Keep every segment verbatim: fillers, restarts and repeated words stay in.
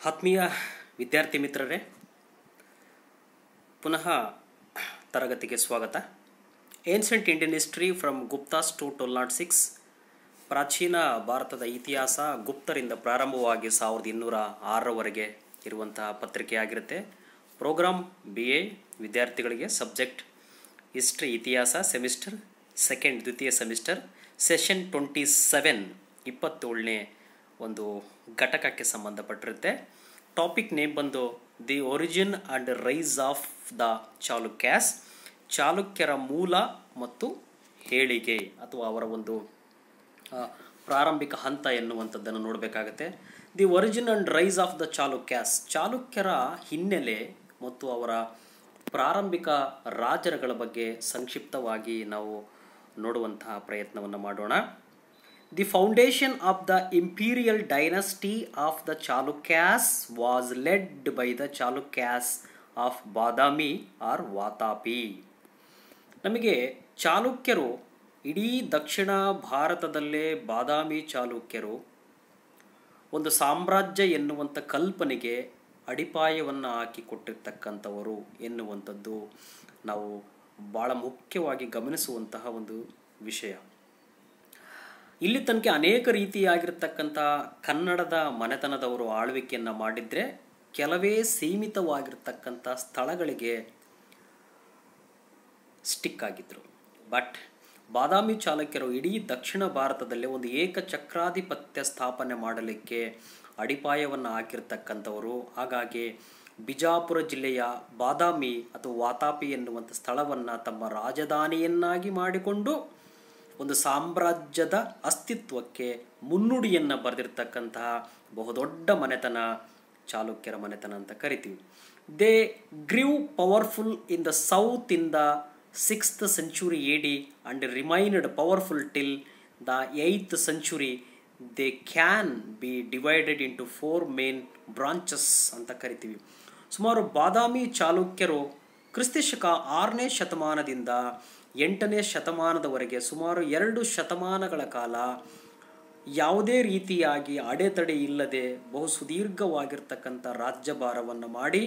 ಆತ್ಮೀಯ ವಿದ್ಯಾರ್ಥಿ ಮಿತ್ರರೇ, ಪುನಃ ತರಗತಿಗೆ ಸ್ವಾಗತ. Ancient Indian history from Guptas to twelve nought six. ಪ್ರಾಚೀನ ಭಾರತದ ಇತಿಹಾಸ ಗುಪ್ತರಿಂದ ಪ್ರಾರಂಭವಾಗಿ ಸಾವಿರದ ಇನ್ನೂರ ಆರರವರೆಗೆ ಇರುವಂತಹ ಪತ್ರಿಕೆಯಾಗಿರುತ್ತೆ. ಪ್ರೋಗ್ರಾಮ್ ಬಿ ಎ ವಿದ್ಯಾರ್ಥಿಗಳಿಗೆ ಸಬ್ಜೆಕ್ಟ್ ಹಿಸ್ಟ್ರಿ ಇತಿಹಾಸ, ಸೆಮಿಸ್ಟರ್ ಸೆಕೆಂಡ್ ದ್ವಿತೀಯ ಸೆಮಿಸ್ಟರ್, ಸೆಷನ್ ಟ್ವೆಂಟಿ ಸೆವೆನ್ ಇಪ್ಪತ್ತೇಳನೇ ಒಂದು ಘಟಕಕ್ಕೆ ಸಂಬಂಧಪಟ್ಟಿರುತ್ತೆ. ಟಾಪಿಕ್ ನೇಮ್ ಬಂದು the origin and rise of the Chalukyas, ಚಾಲುಕ್ಯರ ಮೂಲ ಮತ್ತು ಏಳಿಗೆ ಅಥವಾ ಅವರ ಒಂದು ಪ್ರಾರಂಭಿಕ ಹಂತ ಎನ್ನುವಂಥದ್ದನ್ನು ನೋಡಬೇಕಾಗತ್ತೆ. The origin and rise of the Chalukyas, ಚಾಲುಕ್ಯರ ಹಿನ್ನೆಲೆ ಮತ್ತು ಅವರ ಪ್ರಾರಂಭಿಕ ರಾಜರುಗಳ ಬಗ್ಗೆ ಸಂಕ್ಷಿಪ್ತವಾಗಿ ನಾವು ನೋಡುವಂತಹ ಪ್ರಯತ್ನವನ್ನು ಮಾಡೋಣ. The foundation of the imperial dynasty of the Chalukyas was led by the Chalukyas of Badami or Vatapi. ನಮಗೆ ಚಾಲುಕ್ಯರು ಇಡೀ ದಕ್ಷಿಣ ಭಾರತದಲ್ಲೇ ಬಾದಾಮಿ ಚಾಲುಕ್ಯರು ಒಂದು ಸಾಮ್ರಾಜ್ಯ ಎನ್ನುವಂಥ ಕಲ್ಪನೆಗೆ ಅಡಿಪಾಯವನ್ನು ಹಾಕಿಕೊಟ್ಟಿರ್ತಕ್ಕಂಥವರು ಎನ್ನುವಂಥದ್ದು ನಾವು ಭಾಳ ಮುಖ್ಯವಾಗಿ ಗಮನಿಸುವಂತಹ ಒಂದು ವಿಷಯ. ಇಲ್ಲಿ ತನಕ ಅನೇಕ ರೀತಿಯಾಗಿರ್ತಕ್ಕಂಥ ಕನ್ನಡದ ಮನೆತನದವರು ಆಳ್ವಿಕೆಯನ್ನು ಮಾಡಿದರೆ ಕೆಲವೇ ಸೀಮಿತವಾಗಿರ್ತಕ್ಕಂಥ ಸ್ಥಳಗಳಿಗೆ ಸ್ಟಿಕ್ ಆಗಿದ್ದರು. ಬಟ್ ಬಾದಾಮಿ ಚಾಲುಕ್ಯರು ಇಡೀ ದಕ್ಷಿಣ ಭಾರತದಲ್ಲೇ ಒಂದು ಏಕಚಕ್ರಾಧಿಪತ್ಯ ಸ್ಥಾಪನೆ ಮಾಡಲಿಕ್ಕೆ ಅಡಿಪಾಯವನ್ನು ಹಾಕಿರ್ತಕ್ಕಂಥವರು. ಹಾಗಾಗಿ ಬಿಜಾಪುರ ಜಿಲ್ಲೆಯ ಬಾದಾಮಿ ಅಥವಾ ವಾತಾಪಿ ಎನ್ನುವಂಥ ಸ್ಥಳವನ್ನು ತಮ್ಮ ರಾಜಧಾನಿಯನ್ನಾಗಿ ಮಾಡಿಕೊಂಡು ಒಂದು ಸಾಮ್ರಾಜ್ಯದ ಅಸ್ತಿತ್ವಕ್ಕೆ ಮುನ್ನುಡಿಯನ್ನು ಬರೆದಿರ್ತಕ್ಕಂತಹ ಬಹುದೊಡ್ಡ ಮನೆತನ ಚಾಲುಕ್ಯರ ಮನೆತನ ಅಂತ ಕರಿತೀವಿ. They grew powerful in the south in the sixth century A D and remained powerful till the eighth century. They can be divided into four main branches ಅಂತ ಕರಿತೀವಿ. ಸುಮಾರು ಬಾದಾಮಿ ಚಾಲುಕ್ಯರು ಕ್ರಿಸ್ತಶಕ ಆರನೇ ಶತಮಾನದಿಂದ ಎಂಟನೇ ಶತಮಾನದವರೆಗೆ ಸುಮಾರು ಎರಡು ಶತಮಾನಗಳ ಕಾಲ ಯಾವುದೇ ರೀತಿಯಾಗಿ ಅಡೆತಡೆ ಇಲ್ಲದೆ ಬಹು ಸುದೀರ್ಘವಾಗಿರ್ತಕ್ಕಂಥ ರಾಜ್ಯಭಾರವನ್ನು ಮಾಡಿ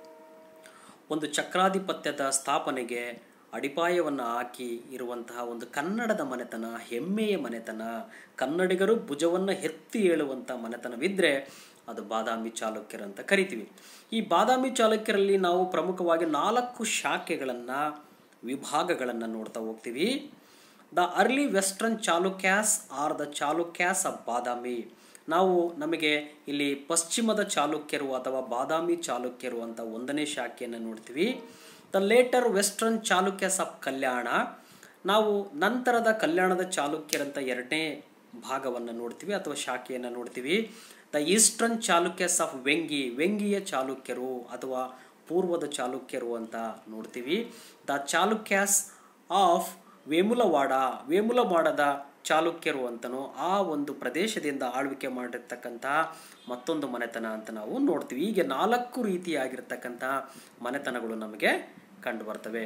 ಒಂದು ಚಕ್ರಾಧಿಪತ್ಯದ ಸ್ಥಾಪನೆಗೆ ಅಡಿಪಾಯವನ್ನು ಹಾಕಿ ಇರುವಂತಹ ಒಂದು ಕನ್ನಡದ ಮನೆತನ, ಹೆಮ್ಮೆಯ ಮನೆತನ, ಕನ್ನಡಿಗರು ಭುಜವನ್ನು ಎತ್ತಿ ಹೇಳುವಂಥ ಮನೆತನವಿದ್ದರೆ ಅದು ಬಾದಾಮಿ ಚಾಲುಕ್ಯರಂತ ಕರಿತೀವಿ. ಈ ಬಾದಾಮಿ ಚಾಲುಕ್ಯರಲ್ಲಿ ನಾವು ಪ್ರಮುಖವಾಗಿ ನಾಲ್ಕು ಶಾಖೆಗಳನ್ನು ವಿಭಾಗಗಳನ್ನು ನೋಡ್ತಾ ಹೋಗ್ತೀವಿ. The early Western Chalukyas are the Chalukyas of Badami. ನಾವು ನಮಗೆ ಇಲ್ಲಿ ಪಶ್ಚಿಮದ ಚಾಲುಕ್ಯರು ಅಥವಾ ಬಾದಾಮಿ ಚಾಲುಕ್ಯರು ಅಂತ ಒಂದನೇ ಶಾಖೆಯನ್ನು ನೋಡ್ತೀವಿ. The later Western Chalukyas of Kalyana. ನಾವು ನಂತರದ ಕಲ್ಯಾಣದ ಚಾಲುಕ್ಯರಂತ ಎರಡನೇ ಭಾಗವನ್ನು ನೋಡ್ತೀವಿ ಅಥವಾ ಶಾಖೆಯನ್ನು ನೋಡ್ತೀವಿ. The Eastern Chalukyas of Vengi, ವೆಂಗಿಯ ಚಾಲುಕ್ಯರು ಅಥವಾ ಪೂರ್ವದ ಚಾಲುಕ್ಯರು ಅಂತ ನೋಡ್ತೀವಿ. ದ ಚಾಲುಕ್ಯಾಸ್ ಆಫ್ ವೇಮುಲವಾಡ, ವೇಮುಲವಾಡದ ಚಾಲುಕ್ಯರು ಅಂತನೋ ಆ ಒಂದು ಪ್ರದೇಶದಿಂದ ಆಳ್ವಿಕೆ ಮಾಡಿರ್ತಕ್ಕಂತಹ ಮತ್ತೊಂದು ಮನೆತನ ಅಂತ ನಾವು ನೋಡ್ತೀವಿ. ಹೀಗೆ ನಾಲ್ಕು ರೀತಿಯಾಗಿರ್ತಕ್ಕಂಥ ಮನೆತನಗಳು ನಮಗೆ ಕಂಡು ಬರ್ತವೆ.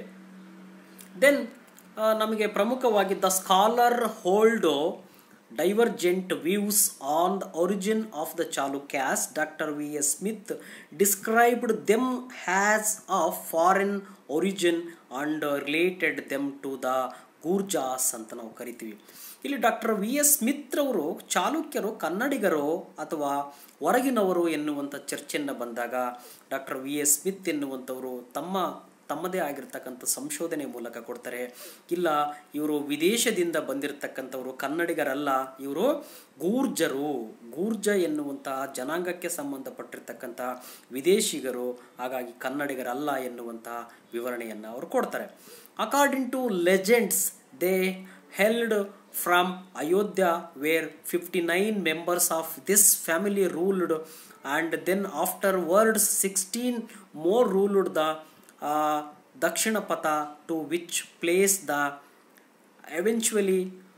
ದೆನ್ ನಮಗೆ ಪ್ರಮುಖವಾಗಿ the scholar hold divergent views on the origin of the Chalukyas. Doctor V S Smith described them as of foreign origin and related them to the Gurjas ಅಂತ ನಾವು ಕರಿತೀವಿ. ಇಲ್ಲಿ ಡಾಕ್ಟರ್ ವಿ ಎಸ್ ಸ್ಮಿತ್ ರವರು ಚಾಲುಕ್ಯರು ಕನ್ನಡಿಗರು ಅಥವಾ ಹೊರಗಿನವರು ಎನ್ನುವಂಥ ಚರ್ಚೆಯನ್ನು ಬಂದಾಗ ಡಾಕ್ಟರ್ ವಿ ಎಸ್ ಸ್ಮಿತ್ ಎನ್ನುವಂಥವರು ತಮ್ಮ ತಮ್ಮದೇ ಆಗಿರ್ತಕ್ಕಂಥ ಸಂಶೋಧನೆ ಮೂಲಕ ಕೊಡ್ತಾರೆ. ಇಲ್ಲ, ಇವರು ವಿದೇಶದಿಂದ ಬಂದಿರತಕ್ಕಂಥವರು, ಕನ್ನಡಿಗರಲ್ಲ, ಇವರು ಗೂರ್ಜರು, ಗೂರ್ಜ ಎನ್ನುವಂತಹ ಜನಾಂಗಕ್ಕೆ ಸಂಬಂಧಪಟ್ಟಿರ್ತಕ್ಕಂಥ ವಿದೇಶಿಗರು, ಹಾಗಾಗಿ ಕನ್ನಡಿಗರಲ್ಲ ಎನ್ನುವಂತಹ ವಿವರಣೆಯನ್ನು ಅವರು ಕೊಡ್ತಾರೆ. According to legends they held from Ayodhya where fifty nine members of this family ruled and then afterwards sixteen more ruled the Dakshinapatha to which place the eventually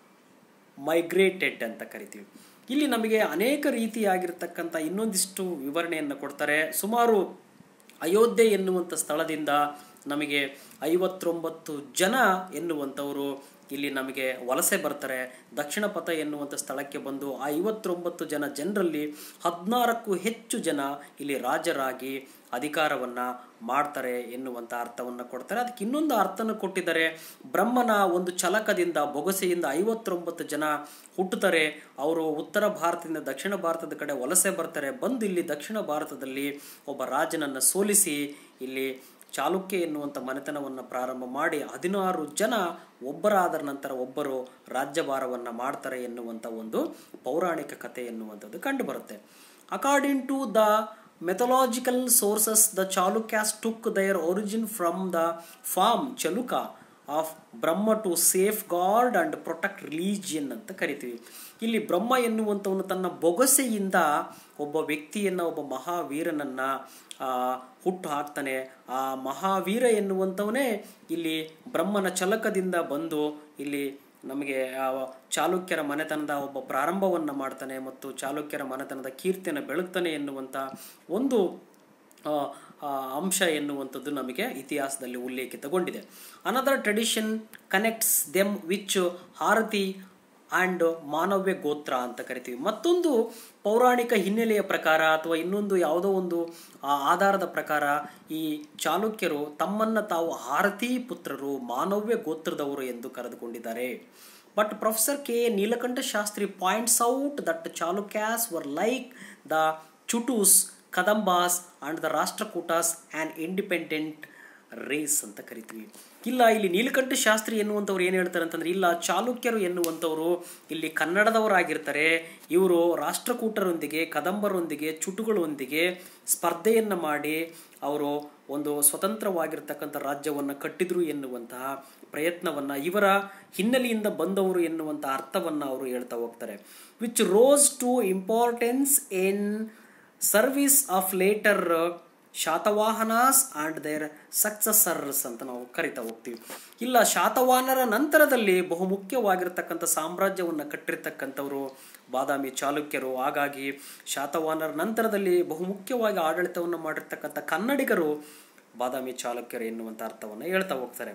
migrated ಅಂತ ಕರಿತೀವಿ. ಇಲ್ಲಿ ನಮಗೆ ಅನೇಕ ರೀತಿಯಾಗಿರ್ತಕ್ಕಂಥ ಇನ್ನೊಂದಿಷ್ಟು ವಿವರಣೆಯನ್ನು ಕೊಡ್ತಾರೆ. ಸುಮಾರು ಅಯೋಧ್ಯೆ ಎನ್ನುವಂಥ ಸ್ಥಳದಿಂದ ನಮಗೆ ಐವತ್ತೊಂಬತ್ತು ಜನ ಎನ್ನುವಂಥವರು ಇಲ್ಲಿ ನಮಗೆ ವಲಸೆ ಬರ್ತಾರೆ. ದಕ್ಷಿಣ ಪಥ ಎನ್ನುವಂಥ ಸ್ಥಳಕ್ಕೆ ಬಂದು ಆ ಐವತ್ತೊಂಬತ್ತು ಜನ ಜನರಲ್ಲಿ ಹದಿನಾರಕ್ಕೂ ಹೆಚ್ಚು ಜನ ಇಲ್ಲಿ ರಾಜರಾಗಿ ಅಧಿಕಾರವನ್ನು ಮಾಡ್ತಾರೆ ಎನ್ನುವಂಥ ಅರ್ಥವನ್ನು ಕೊಡ್ತಾರೆ. ಅದಕ್ಕೆ ಇನ್ನೊಂದು ಅರ್ಥನ ಕೊಟ್ಟಿದ್ದಾರೆ. ಬ್ರಹ್ಮನ ಒಂದು ಛಲಕದಿಂದ ಬೊಗಸೆಯಿಂದ ಐವತ್ತೊಂಬತ್ತು ಜನ ಹುಟ್ಟುತ್ತಾರೆ. ಅವರು ಉತ್ತರ ಭಾರತದಿಂದ ದಕ್ಷಿಣ ಭಾರತದ ಕಡೆ ವಲಸೆ ಬರ್ತಾರೆ. ಬಂದು ಇಲ್ಲಿ ದಕ್ಷಿಣ ಭಾರತದಲ್ಲಿ ಒಬ್ಬ ರಾಜನನ್ನು ಸೋಲಿಸಿ ಇಲ್ಲಿ ಚಾಲುಕ್ಯ ಎನ್ನುವಂಥ ಮನೆತನವನ್ನು ಪ್ರಾರಂಭ ಮಾಡಿ ಹದಿನಾರು ಜನ ಒಬ್ಬರಾದ ನಂತರ ಒಬ್ಬರು ರಾಜ್ಯಭಾರವನ್ನು ಮಾಡ್ತಾರೆ ಎನ್ನುವಂಥ ಒಂದು ಪೌರಾಣಿಕ ಕಥೆ ಎನ್ನುವಂಥದ್ದು ಕಂಡುಬರುತ್ತೆ. According to the mythological sources the Chalukyas took their origin from the form chaluka of Brahma to safeguard and protect religion ಅಂತ ಕರಿತೀವಿ. ಇಲ್ಲಿ ಬ್ರಹ್ಮ ಎನ್ನುವಂಥವನು ತನ್ನ ಬೊಗಸೆಯಿಂದ ಒಬ್ಬ ವ್ಯಕ್ತಿಯನ್ನು, ಒಬ್ಬ ಮಹಾವೀರನನ್ನು ಹುಟ್ಟು ಹಾಕ್ತಾನೆ. ಆ ಮಹಾವೀರ ಎನ್ನುವಂಥವನೇ ಇಲ್ಲಿ ಬ್ರಹ್ಮನ ಛಲಕದಿಂದ ಬಂದು ಇಲ್ಲಿ ನಮಗೆ ಚಾಲುಕ್ಯರ ಮನೆತನದ ಒಬ್ಬ ಪ್ರಾರಂಭವನ್ನು ಮಾಡ್ತಾನೆ ಮತ್ತು ಚಾಲುಕ್ಯರ ಮನೆತನದ ಕೀರ್ತಿಯನ್ನು ಬೆಳಗ್ತಾನೆ ಎನ್ನುವಂಥ ಒಂದು ಅಂಶ ಎನ್ನುವಂಥದ್ದು ನಮಗೆ ಇತಿಹಾಸದಲ್ಲಿ ಉಲ್ಲೇಖಿತಗೊಂಡಿದೆ. Another tradition connects them which Hariti and Manavya gotra ಅಂತ ಕರಿತೀವಿ. ಮತ್ತೊಂದು ಪೌರಾಣಿಕ ಹಿನ್ನೆಲೆಯ ಪ್ರಕಾರ ಅಥವಾ ಇನ್ನೊಂದು ಯಾವುದೋ ಒಂದು ಆಧಾರದ ಪ್ರಕಾರ ಈ ಚಾಲುಕ್ಯರು ತಮ್ಮನ್ನು ತಾವು ಹಾರತಿ ಪುತ್ರರು, ಮಾನವ್ಯ ಗೋತ್ರದವರು ಎಂದು ಕರೆದುಕೊಂಡಿದ್ದಾರೆ. But professor K A Nilakanta Sastri points out that Chalukyas were like the Chutus, Kadambas and the Rashtrakutas and independent race ಅಂತ ಕರಿತೀವಿ. ಇಲ್ಲ, ಇಲ್ಲಿ ನೀಲಕಂಠ ಶಾಸ್ತ್ರಿ ಎನ್ನುವಂಥವ್ರು ಏನು ಹೇಳ್ತಾರೆ ಅಂತಂದ್ರೆ, ಇಲ್ಲ ಚಾಲುಕ್ಯರು ಎನ್ನುವಂಥವ್ರು ಇಲ್ಲಿ ಕನ್ನಡದವರಾಗಿರ್ತಾರೆ. ಇವರು ರಾಷ್ಟ್ರಕೂಟರೊಂದಿಗೆ, ಕದಂಬರೊಂದಿಗೆ, ಚುಟುಗಳೊಂದಿಗೆ ಸ್ಪರ್ಧೆಯನ್ನು ಮಾಡಿ ಅವರು ಒಂದು ಸ್ವತಂತ್ರವಾಗಿರ್ತಕ್ಕಂಥ ರಾಜ್ಯವನ್ನು ಕಟ್ಟಿದ್ರು ಎನ್ನುವಂತಹ ಪ್ರಯತ್ನವನ್ನು, ಇವರ ಹಿನ್ನೆಲೆಯಿಂದ ಬಂದವರು ಎನ್ನುವಂಥ ಅರ್ಥವನ್ನು ಅವರು ಹೇಳ್ತಾ ಹೋಗ್ತಾರೆ. Which rose to importance in service of later Satavahanas and their successors ಅಂತ ನಾವು ಕರಿತಾ ಹೋಗ್ತೀವಿ. ಇಲ್ಲ, ಶಾತವಾಹನರ ನಂತರದಲ್ಲಿ ಬಹುಮುಖ್ಯವಾಗಿರ್ತಕ್ಕಂಥ ಸಾಮ್ರಾಜ್ಯವನ್ನು ಕಟ್ಟಿರ್ತಕ್ಕಂಥವರು ಬಾದಾಮಿ ಚಾಲುಕ್ಯರು. ಹಾಗಾಗಿ ಶಾತವಾಹನರ ನಂತರದಲ್ಲಿ ಬಹುಮುಖ್ಯವಾಗಿ ಆಡಳಿತವನ್ನು ಮಾಡಿರ್ತಕ್ಕಂಥ ಕನ್ನಡಿಗರು ಬಾದಾಮಿ ಚಾಲುಕ್ಯರು ಎನ್ನುವಂಥ ಅರ್ಥವನ್ನು ಹೇಳ್ತಾ ಹೋಗ್ತಾರೆ.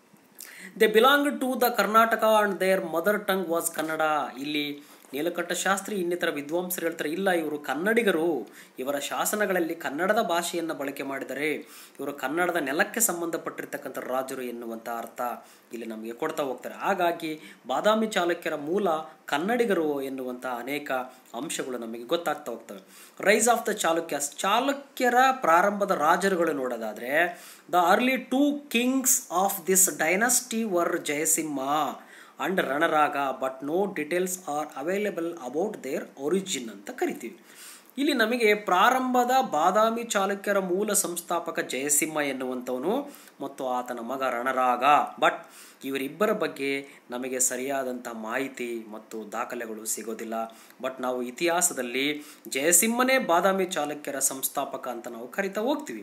They belong to the Karnataka and their mother tongue was Kannada. ಇಲ್ಲಿ ನೀಲಕಂಠ ಶಾಸ್ತ್ರಿ ಇನ್ನಿತರ ವಿದ್ವಾಂಸರು ಹೇಳ್ತಾರೆ, ಇಲ್ಲ, ಇವರು ಕನ್ನಡಿಗರು, ಇವರ ಶಾಸನಗಳಲ್ಲಿ ಕನ್ನಡದ ಭಾಷೆಯನ್ನು ಬಳಕೆ ಮಾಡಿದರೆ ಇವರು ಕನ್ನಡದ ನೆಲಕ್ಕೆ ಸಂಬಂಧಪಟ್ಟಿರ್ತಕ್ಕಂಥ ರಾಜರು ಎನ್ನುವಂಥ ಅರ್ಥ ಇಲ್ಲಿ ನಮಗೆ ಕೊಡ್ತಾ ಹೋಗ್ತಾರೆ. ಹಾಗಾಗಿ ಬಾದಾಮಿ ಚಾಲುಕ್ಯರ ಮೂಲ ಕನ್ನಡಿಗರು ಎನ್ನುವಂಥ ಅನೇಕ ಅಂಶಗಳು ನಮಗೆ ಗೊತ್ತಾಗ್ತಾ ಹೋಗ್ತವೆ. ರೈಸ್ ಆಫ್ ದ ಚಾಲುಕ್ಯಾಸ್, ಚಾಲುಕ್ಯರ ಪ್ರಾರಂಭದ ರಾಜರುಗಳು ನೋಡೋದಾದರೆ, the early two kings of this dynasty were Jayasimha and Ranaraga, but no details are available about their origin ಅಂತ ಕರಿತೀವಿ. ಇಲ್ಲಿ ನಮಗೆ ಪ್ರಾರಂಭದ ಬಾದಾಮಿ ಚಾಲುಕ್ಯರ ಮೂಲ ಸಂಸ್ಥಾಪಕ ಜಯಸಿಂಹ ಎನ್ನುವಂಥವನು ಮತ್ತು ಆತನ ಮಗ ರಣರಾಗ, ಬಟ್ ಇವರಿಬ್ಬರ ಬಗ್ಗೆ ನಮಗೆ ಸರಿಯಾದಂಥ ಮಾಹಿತಿ ಮತ್ತು ದಾಖಲೆಗಳು ಸಿಗೋದಿಲ್ಲ. ಬಟ್ ನಾವು ಇತಿಹಾಸದಲ್ಲಿ ಜಯಸಿಂಹನೇ ಬಾದಾಮಿ ಚಾಲುಕ್ಯರ ಸಂಸ್ಥಾಪಕ ಅಂತ ನಾವು ಕರಿತಾ ಹೋಗ್ತೀವಿ.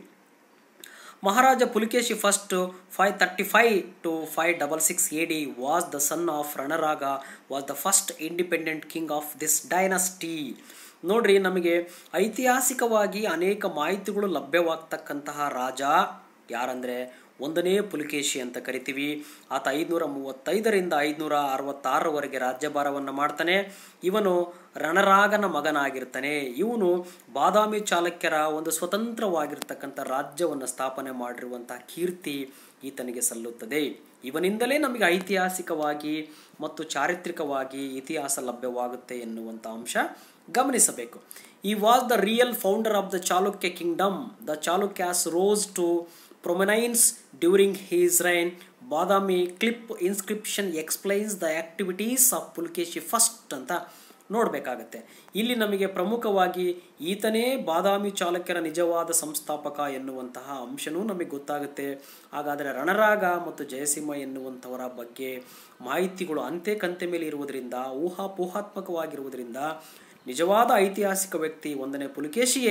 Maharaja Pulikesi first five thirty-five to five sixty-six A D was the son of Ranaraga, was the first independent king of this dynasty. ನೋಡ್ರಿ, ನಮಗೆ ಐತಿಹಾಸಿಕವಾಗಿ ಅನೇಕ ಮಾಹಿತಿಗಳು ಲಭ್ಯವಾಗ್ತಕ್ಕಂತಹ ರಾಜ ಯಾರಂದರೆ ಒಂದನೇ ಪುಲಿಕೇಶಿ ಅಂತ ಕರಿತೀವಿ. ಆತ ಐದುನೂರ ಮೂವತ್ತೈದರಿಂದ ಐದುನೂರ ಅರವತ್ತಾರರವರೆಗೆ ರಾಜ್ಯಭಾರವನ್ನು ಮಾಡ್ತಾನೆ. ಇವನು ರಣರಾಗನ ಮಗನಾಗಿರ್ತಾನೆ. ಇವನು ಬಾದಾಮಿ ಚಾಲುಕ್ಯರ ಒಂದು ಸ್ವತಂತ್ರವಾಗಿರ್ತಕ್ಕಂಥ ರಾಜ್ಯವನ್ನು ಸ್ಥಾಪನೆ ಮಾಡಿರುವಂಥ ಕೀರ್ತಿ ಈತನಿಗೆ ಸಲ್ಲುತ್ತದೆ. ಇವನಿಂದಲೇ ನಮಗೆ ಐತಿಹಾಸಿಕವಾಗಿ ಮತ್ತು ಚಾರಿತ್ರಿಕವಾಗಿ ಇತಿಹಾಸ ಲಭ್ಯವಾಗುತ್ತೆ ಎನ್ನುವಂಥ ಅಂಶ ಗಮನಿಸಬೇಕು. He was the real founder of the Chalukya kingdom. The Chalukyas rose to prominence during his reign. Badami cliff inscription explains the activities of Pulakeshi first ಅಂತ ನೋಡಬೇಕಾಗತ್ತೆ. ಇಲ್ಲಿ ನಮಗೆ ಪ್ರಮುಖವಾಗಿ ಈತನೇ ಬಾದಾಮಿ ಚಾಲುಕ್ಯರ ನಿಜವಾದ ಸಂಸ್ಥಾಪಕ ಎನ್ನುವಂತಹ ಅಂಶನೂ ನಮಗೆ ಗೊತ್ತಾಗುತ್ತೆ. ಹಾಗಾದರೆ ರಣರಾಗ ಮತ್ತು ಜಯಸಿಂಹ ಎನ್ನುವಂಥವರ ಬಗ್ಗೆ ಮಾಹಿತಿಗಳು ಅಂತೆ ಕಂತೆ ಮೇಲೆ ಇರುವುದರಿಂದ, ಊಹಾಪೋಹಾತ್ಮಕವಾಗಿರುವುದರಿಂದ ನಿಜವಾದ ಐತಿಹಾಸಿಕ ವ್ಯಕ್ತಿ ಒಂದನೇ ಪುಲಿಕೇಶಿಯೇ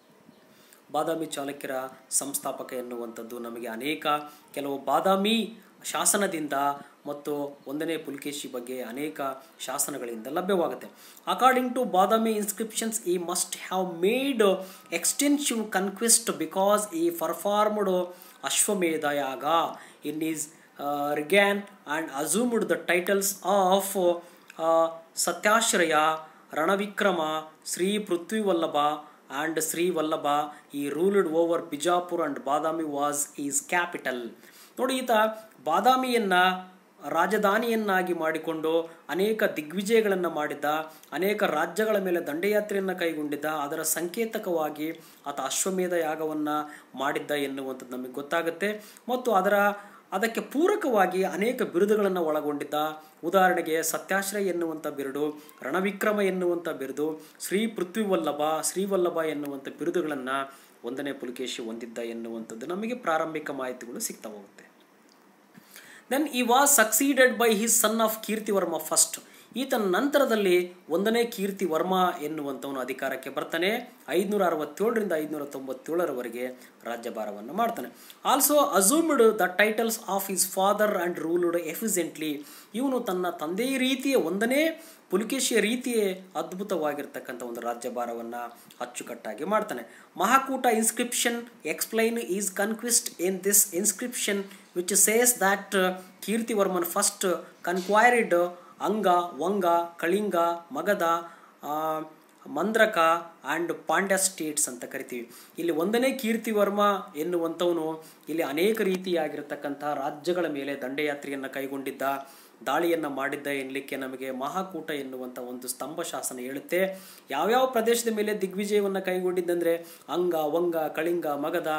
ಬಾದಾಮಿ ಚಾಲುಕ್ಯರ ಸಂಸ್ಥಾಪಕ ಎನ್ನುವಂಥದ್ದು ನಮಗೆ ಅನೇಕ ಕೆಲವು ಬಾದಾಮಿ ಶಾಸನದಿಂದ ಮತ್ತು ಒಂದನೇ ಪುಲಿಕೇಶಿ ಬಗ್ಗೆ ಅನೇಕ ಶಾಸನಗಳಿಂದ ಲಭ್ಯವಾಗುತ್ತೆ. According to Badami inscriptions he must have made extensive conquest because he performed Ashwamedha yaga in his region and assumed the titles of Satyashraya, Ranavikrama, Shri Prithvivallabha and Shri Vallabha. He ruled over Bijapur and Badami was his capital. ನೋಡಿ, ಈತ ಬಾದಾಮಿಯನ್ನು ರಾಜಧಾನಿಯನ್ನಾಗಿ ಮಾಡಿಕೊಂಡು ಅನೇಕ ದಿಗ್ವಿಜಯಗಳನ್ನು ಮಾಡಿದ್ದ, ಅನೇಕ ರಾಜ್ಯಗಳ ಮೇಲೆ ದಂಡಯಾತ್ರೆಯನ್ನು ಕೈಗೊಂಡಿದ್ದ. ಅದರ ಸಂಕೇತಕವಾಗಿ ಆತ ಅಶ್ವಮೇಧ ಯಾಗವನ್ನು ಮಾಡಿದ್ದ ಎನ್ನುವಂಥದ್ದು ನಮಗೆ ಗೊತ್ತಾಗುತ್ತೆ. ಮತ್ತು ಅದರ ಅದಕ್ಕೆ ಪೂರಕವಾಗಿ ಅನೇಕ ಬಿರುದುಗಳನ್ನು ಒಳಗೊಂಡಿದ್ದ. ಉದಾಹರಣೆಗೆ ಸತ್ಯಾಶ್ರಯ ಎನ್ನುವಂಥ ಬಿರುದು, ರಣವಿಕ್ರಮ ಎನ್ನುವಂಥ ಬಿರುದು, ಶ್ರೀ ಪೃಥ್ವಿವಲ್ಲಭ, ಶ್ರೀವಲ್ಲಭ ಎನ್ನುವಂಥ ಬಿರುದುಗಳನ್ನು ಒಂದನೇ ಪುಲಕೇಶಿ ಹೊಂದಿದ್ದ ಎನ್ನುವಂಥದ್ದು ನಮಗೆ ಪ್ರಾರಂಭಿಕ ಮಾಹಿತಿಗಳು ಸಿಗ್ತಾ ಹೋಗುತ್ತೆ. Then he was succeeded by his son of Kirtivarma first. ಈತನ ನಂತರದಲ್ಲಿ ಒಂದನೇ ಕೀರ್ತಿವರ್ಮ ಎನ್ನುವಂಥವನು ಅಧಿಕಾರಕ್ಕೆ ಬರ್ತಾನೆ. ಐದುನೂರ ಅರವತ್ತೇಳರಿಂದ ಐದುನೂರ ತೊಂಬತ್ತೇಳರವರೆಗೆ ರಾಜ್ಯಭಾರವನ್ನು ಮಾಡ್ತಾನೆ. Also assumed the titles of his father and ruled efficiently. ಇವನು ತನ್ನ ತಂದೆಯ ರೀತಿಯ ಒಂದನೇ ಪುಲಕೇಶಿಯ ರೀತಿಯೇ ಅದ್ಭುತವಾಗಿರ್ತಕ್ಕಂಥ ಒಂದು ರಾಜ್ಯಭಾರವನ್ನು ಅಚ್ಚುಕಟ್ಟಾಗಿ ಮಾಡ್ತಾನೆ. Mahakuta inscription explain his conquest in this inscription which says that Kirtivarman first conquered Anga, Vanga, Kalinga, Magadha, Mandraka and Pandya states ಅಂತ ಕರಿತೀವಿ. ಇಲ್ಲಿ ಒಂದನೇ ಕೀರ್ತಿವರ್ಮ ಎನ್ನುವಂಥವನು ಇಲ್ಲಿ ಅನೇಕ ರೀತಿಯಾಗಿರ್ತಕ್ಕಂಥ ರಾಜ್ಯಗಳ ಮೇಲೆ ದಂಡಯಾತ್ರೆಯನ್ನು ಕೈಗೊಂಡಿದ್ದ, ದಾಳಿಯನ್ನು ಮಾಡಿದ್ದ ಎನ್ನಲಿಕ್ಕೆ ನಮಗೆ ಮಹಾಕೂಟ ಎನ್ನುವಂಥ ಒಂದು ಸ್ತಂಭ ಶಾಸನ ಹೇಳುತ್ತೆ. ಯಾವ್ಯಾವ ಪ್ರದೇಶದ ಮೇಲೆ ದಿಗ್ವಿಜಯವನ್ನು ಕೈಗೊಂಡಿದ್ದಂದರೆ ಅಂಗ, ವಂಗ, ಕಳಿಂಗ, ಮಗಧ,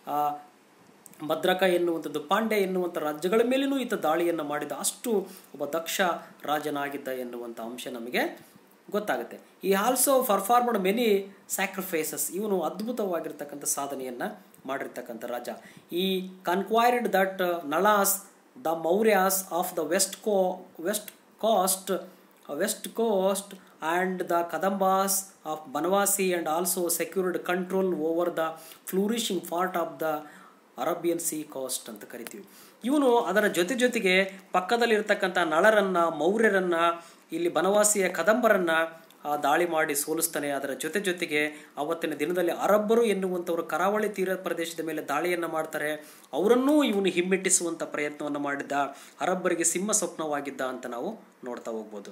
ಭದ್ರಕ ಎನ್ನುವಂಥದ್ದು, ಪಾಂಡ್ಯ ಎನ್ನುವಂಥ ರಾಜ್ಯಗಳ ಮೇಲೂ ಈತ ದಾಳಿಯನ್ನು ಮಾಡಿದ. ಅಷ್ಟು ಒಬ್ಬ ದಕ್ಷ ರಾಜನಾಗಿದ್ದ ಎನ್ನುವಂಥ ಅಂಶ ನಮಗೆ ಗೊತ್ತಾಗುತ್ತೆ. ಈ ಆಲ್ಸೋ ಪರ್ಫಾರ್ಮ್ಡ್ ಮೆನಿ ಸ್ಯಾಕ್ರಿಫೈಸಸ್. ಇವನು ಅದ್ಭುತವಾಗಿರ್ತಕ್ಕಂಥ ಸಾಧನೆಯನ್ನು ಮಾಡಿರ್ತಕ್ಕಂಥ ರಾಜ. He conquered that Nalas the Mauryas of the west co west coast west coast and the Kadambas of Banwasi and also secured control over the flourishing part of the Arabian sea coast ಅಂತ ಕರಿತೀವಿ. ಇವನು ಅದರ ಜೊತೆ ಜೊತೆಗೆ ಪಕ್ಕದಲ್ಲಿರ್ತಕ್ಕಂಥ ನಳರನ್ನು, ಮೌರ್ಯರನ್ನು, ಇಲ್ಲಿ ಬನವಾಸಿಯ ಕದಂಬರನ್ನು ದಾಳಿ ಮಾಡಿ ಸೋಲಿಸ್ತಾನೆ. ಅದರ ಜೊತೆ ಜೊತೆಗೆ ಅವತ್ತಿನ ದಿನದಲ್ಲಿ ಅರಬ್ಬರು ಎನ್ನುವಂಥವರು ಕರಾವಳಿ ತೀರ ಪ್ರದೇಶದ ಮೇಲೆ ದಾಳಿಯನ್ನು ಮಾಡ್ತಾರೆ. ಅವರನ್ನೂ ಇವನು ಹಿಮ್ಮೆಟ್ಟಿಸುವಂಥ ಪ್ರಯತ್ನವನ್ನು ಮಾಡಿದ್ದ. ಅರಬ್ಬರಿಗೆ ಸಿಂಹ ಸ್ವಪ್ನವಾಗಿದ್ದ ಅಂತ ನಾವು ನೋಡ್ತಾ ಹೋಗ್ಬೋದು.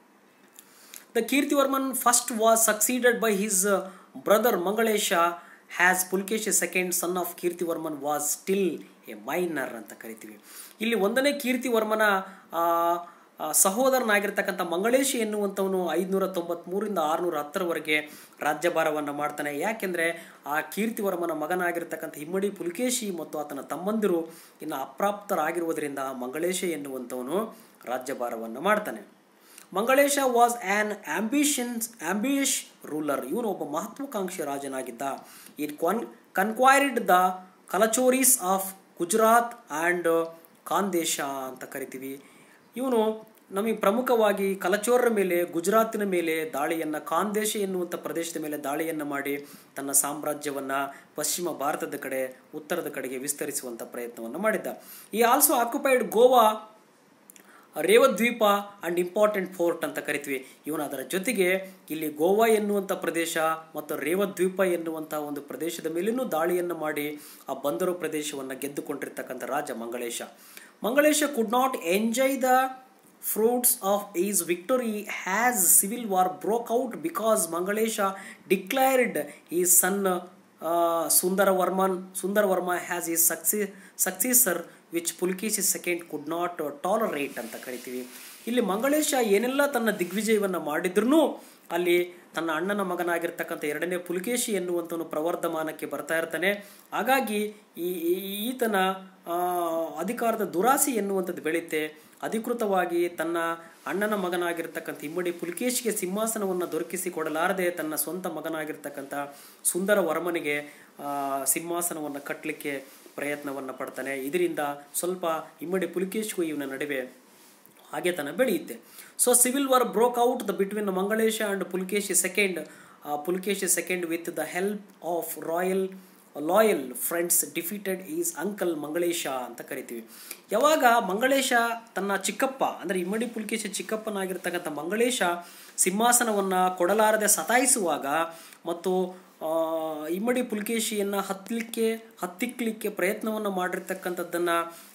The Kirtivarman first was succeeded by his brother Mangalesha as Pulkeshi second son of Kirtivarman was still a minor ಅಂತ ಕರಿತೀವಿ. ಇಲ್ಲಿ ಒಂದನೇ ಕೀರ್ತಿವರ್ಮನ ಸಹೋದರನಾಗಿರ್ತಕ್ಕಂಥ ಮಂಗಳೇಶಿ ಎನ್ನುವಂಥವನು ಐದುನೂರ ತೊಂಬತ್ಮೂರರಿಂದ ಆರುನೂರ ಹತ್ತರವರೆಗೆ ರಾಜ್ಯಭಾರವನ್ನು ಮಾಡ್ತಾನೆ. ಯಾಕೆಂದರೆ ಆ ಕೀರ್ತಿವರ್ಮನ ಮಗನಾಗಿರ್ತಕ್ಕಂಥ ಇಮ್ಮಡಿ ಪುಲಕೇಶಿ ಮತ್ತು ಆತನ ತಮ್ಮಂದಿರು ಇನ್ನು ಅಪ್ರಾಪ್ತರಾಗಿರುವುದರಿಂದ ಮಂಗಳೇಶ ಎನ್ನುವಂಥವನು ರಾಜ್ಯಭಾರವನ್ನು ಮಾಡ್ತಾನೆ. Mangalesha was an ambitions ambitious ruler. ಇವನು ಒಬ್ಬ ಮಹತ್ವಾಕಾಂಕ್ಷಿ ರಾಜನಾಗಿದ್ದ. In con conquered the Kalachuris of Gujarat and Khandesh ಅಂತ ಕರಿತೀವಿ. ಇವನು ನಮಗೆ ಪ್ರಮುಖವಾಗಿ ಕಲಚೋರರ ಮೇಲೆ, ಗುಜರಾತಿನ ಮೇಲೆ ದಾಳಿಯನ್ನು, ಖಾಂದೇಶ ಎನ್ನುವಂಥ ಪ್ರದೇಶದ ಮೇಲೆ ದಾಳಿಯನ್ನು ಮಾಡಿ ತನ್ನ ಸಾಮ್ರಾಜ್ಯವನ್ನು ಪಶ್ಚಿಮ ಭಾರತದ ಕಡೆ, ಉತ್ತರದ ಕಡೆಗೆ ವಿಸ್ತರಿಸುವಂಥ ಪ್ರಯತ್ನವನ್ನು ಮಾಡಿದ್ದ. He also occupied Goa, Revadvipa and important fort ಅಂತ ಕರಿತೀವಿ. ಇವನು ಅದರ ಜೊತೆಗೆ ಇಲ್ಲಿ ಗೋವಾ ಎನ್ನುವಂಥ ಪ್ರದೇಶ ಮತ್ತು ರೇವದ್ವೀಪ ಎನ್ನುವಂಥ ಒಂದು ಪ್ರದೇಶದ ಮೇಲೂ ದಾಳಿಯನ್ನು ಮಾಡಿ ಆ ಬಂದರು ಪ್ರದೇಶವನ್ನು ಗೆದ್ದುಕೊಂಡಿರ್ತಕ್ಕಂಥ ರಾಜ Mangalesha. Mangalesha could not enjoy the fruits of his victory has civil war broke out because Mangalesha declared his son Sundaravarman Sundaravarma has his success successor which Pulakeshi second could not tolerate ಅಂತ ಕರಿತೀವಿ. ಇಲ್ಲಿ ಮಂಗಳೇಶ ಏನೆಲ್ಲ ತನ್ನ ದಿಗ್ವಿಜಯವನ್ನು ಮಾಡಿದ್ರೂ ಅಲ್ಲಿ ತನ್ನ ಅಣ್ಣನ ಮಗನಾಗಿರ್ತಕ್ಕಂಥ ಎರಡನೇ ಪುಲಕೇಶಿ ಎನ್ನುವಂಥವನು ಪ್ರವರ್ಧಮಾನಕ್ಕೆ ಬರ್ತಾ ಇರ್ತಾನೆ. ಹಾಗಾಗಿ ಈ ಈತನ ಅಧಿಕಾರದ ದುರಾಸೆ ಎನ್ನುವಂಥದ್ದು ಬೆಳೆಯುತ್ತೆ. ಅಧಿಕೃತವಾಗಿ ತನ್ನ ಅಣ್ಣನ ಮಗನಾಗಿರ್ತಕ್ಕಂಥ ಇಮ್ಮಡಿ ಪುಲಕೇಶಿಗೆ ಸಿಂಹಾಸನವನ್ನು ದೊರಕಿಸಿ ಕೊಡಲಾರದೆ ತನ್ನ ಸ್ವಂತ ಮಗನಾಗಿರ್ತಕ್ಕಂಥ ಸುಂದರವರ್ಮನಿಗೆ ಸಿಂಹಾಸನವನ್ನು ಕಟ್ಟಲಿಕ್ಕೆ ಪ್ರಯತ್ನವನ್ನು ಪಡ್ತಾನೆ. ಇದರಿಂದ ಸ್ವಲ್ಪ ಇಮ್ಮಡಿ ಪುಲಕೇಶಿಗೂ ಇವನ ನಡುವೆ ಹಾಗೆತನ ಬೆಳೆಯುತ್ತೆ. So civil war broke out the between Mangalesha and Pulakeshi second Pulakeshi second with the help of royal loyal friends defeated his uncle Mangalesha ಅಂತ ಕರಿತೀವಿ. ಯಾವಾಗ ಮಂಗಳೇಶ ತನ್ನ ಚಿಕ್ಕಪ್ಪ ಅಂದರೆ ಇಮ್ಮಡಿ ಪುಲಕೇಶಿ ಚಿಕ್ಕಪ್ಪನಾಗಿರ್ತಕ್ಕಂಥ ಮಂಗಳೇಶ ಸಿಂಹಾಸನವನ್ನು ಕೊಡಲಾರದೆ ಸತಾಯಿಸುವಾಗ ಮತ್ತು ಇಮ್ಮಡಿ ಪುಲಕೇಶಿಯನ್ನು ಹತ್ತಲಿಕ್ಕೆ ಹತ್ತಿಕ್ಕಲಿಕ್ಕೆ ಪ್ರಯತ್ನವನ್ನು ಮಾಡಿರ್ತಕ್ಕಂಥದ್ದನ್ನು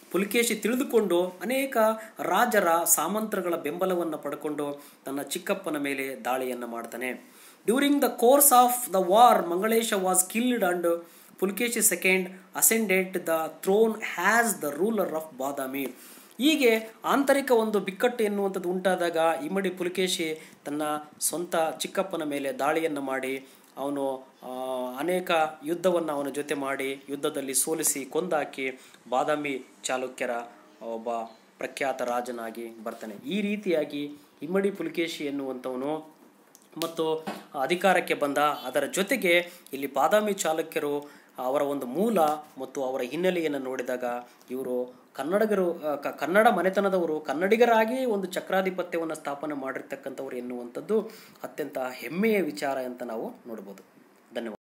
ಪುಲಿಕೇಶಿ ತಿಳಿದುಕೊಂಡು ಅನೇಕ ರಾಜರ ಸಾಮಂತರುಗಳ ಬೆಂಬಲವನ್ನು ಪಡ್ಕೊಂಡು ತನ್ನ ಚಿಕ್ಕಪ್ಪನ ಮೇಲೆ ದಾಳಿಯನ್ನು ಮಾಡ್ತಾನೆ. During the course of the war Mangalesha was killed and Pulakeshi second ascended the throne has the ruler of Badami. ಹೀಗೆ ಆಂತರಿಕ ಒಂದು ಬಿಕ್ಕಟ್ಟು ಎನ್ನುವಂಥದ್ದು ಉಂಟಾದಾಗ ಇಮ್ಮಡಿ ಪುಲಿಕೇಶಿ ತನ್ನ ಸ್ವಂತ ಚಿಕ್ಕಪ್ಪನ ಮೇಲೆ ದಾಳಿಯನ್ನು ಮಾಡಿ ಅವನು ಅನೇಕ ಯುದ್ಧವನ್ನು ಅವನ ಜೊತೆ ಮಾಡಿ ಯುದ್ಧದಲ್ಲಿ ಸೋಲಿಸಿ ಕೊಂದಾಕಿ ಬಾದಾಮಿ ಚಾಲುಕ್ಯರ ಒಬ್ಬ ಪ್ರಖ್ಯಾತ ರಾಜನಾಗಿ ಬರ್ತಾನೆ. ಈ ರೀತಿಯಾಗಿ ಇಮ್ಮಡಿ ಪುಲಿಕೇಶಿ ಎನ್ನುವಂಥವನು ಮತ್ತು ಅಧಿಕಾರಕ್ಕೆ ಬಂದ. ಅದರ ಜೊತೆಗೆ ಇಲ್ಲಿ ಬಾದಾಮಿ ಚಾಲುಕ್ಯರು ಅವರ ಒಂದು ಮೂಲ ಮತ್ತು ಅವರ ಹಿನ್ನೆಲೆಯನ್ನು ನೋಡಿದಾಗ ಇವರು ಕನ್ನಡಿಗರು ಕನ್ನಡ ಮನೆತನದವರು ಕನ್ನಡಿಗರಾಗಿ ಒಂದು ಚಕ್ರಾಧಿಪತ್ಯವನ್ನು ಸ್ಥಾಪನೆ ಮಾಡಿರ್ತಕ್ಕಂಥವ್ರು ಎನ್ನುವಂಥದ್ದು ಅತ್ಯಂತ ಹೆಮ್ಮೆಯ ವಿಚಾರ ಅಂತ ನಾವು ನೋಡ್ಬೋದು. ಧನ್ಯವಾದ.